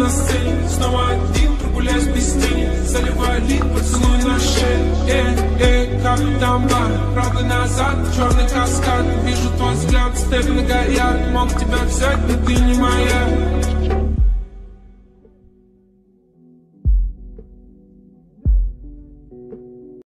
на сцене. Снова один, прогуляюсь без тени. Заливаю лид, поцелуй на шее. Как там бар, правда назад, черный каскад. Вижу твой взгляд, степ на горят. Мог тебя взять, но ты не моя.